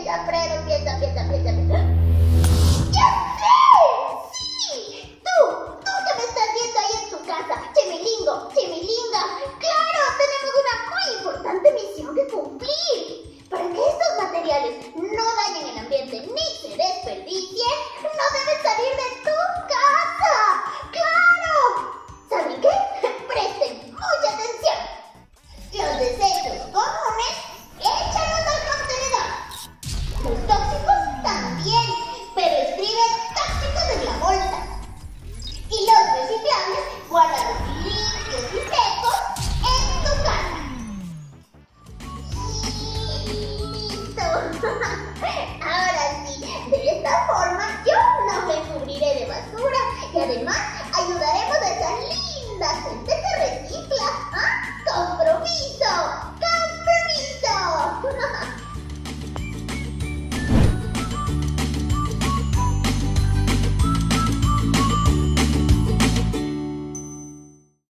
piensa, Fredo, piensa. ¡Ya sé! ¡Sí! Tú que me estás viendo ahí en tu casa, Chemilinga. ¡Claro! Tenemos una muy importante misión que cumplir. Para que estos materiales no dañen el ambiente ni se desperdicien, no debes salir de tu casa. ¡Claro! ¿Saben qué? Presten mucha atención. Los desechos comunes, échalos al contenedor. Los tóxicos también, pero escribe tóxicos en la bolsa. Y los reciclables, guárdalos limpios y secos en tu casa. ¡Listo! Ahora sí, de esta forma yo no me cubriré de basura y además